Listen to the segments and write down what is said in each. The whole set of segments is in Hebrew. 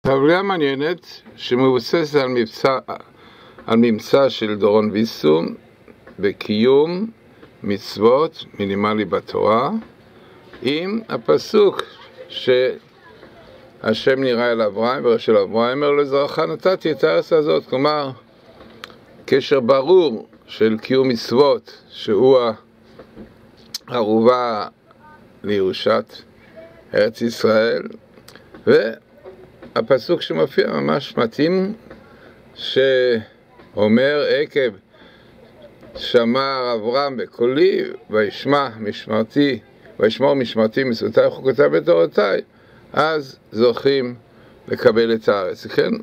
טבלה מעניינת שמבוססת על ממצא של דורון ויסו בקיום מצוות מינימלי בתורה, עם הפסוק שהשם נראה אל אברהם ורשל אברהם אומר לזרעך נתתי את הארץ הזאת. כלומר, קשר ברור של קיום מצוות שהוא הערובה לירושת ארץ ישראל, והפסוק שמופיע ממש מתאים שאומר עקב שמע אברהם בקולי וישמור משמרתי מצוותיי וחוקותיי ותורותיי, אז זוכים לקבל את הארץ. כן,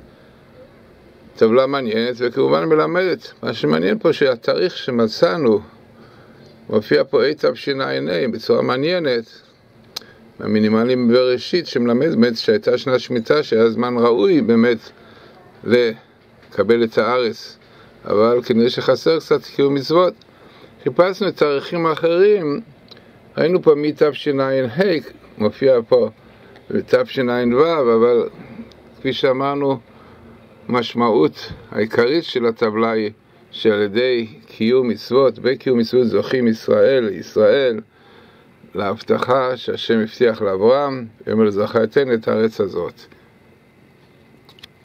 טבלה מעניינת וכמובן מלמדת. מה שמעניין פה שהתאריך שמצאנו מופיע פה תשע"ה בצורה מעניינת, המינימלים בראשית, שמלמד באמת שהייתה שנת שמיטה, שהיה זמן ראוי באמת לקבל את הארץ, אבל כנראה שחסר קצת קיום מצוות. חיפשנו את תאריכים האחרים, ראינו פה מתשע"ה, מופיע פה בתשע"ו, אבל כפי שאמרנו, משמעות העיקרית של הטבלה היא שעל ידי קיום מצוות, בקיום מצוות זוכים ישראל להבטחה שהשם הבטיח לאברהם, ואומר לזרעך אתן את הארץ הזאת.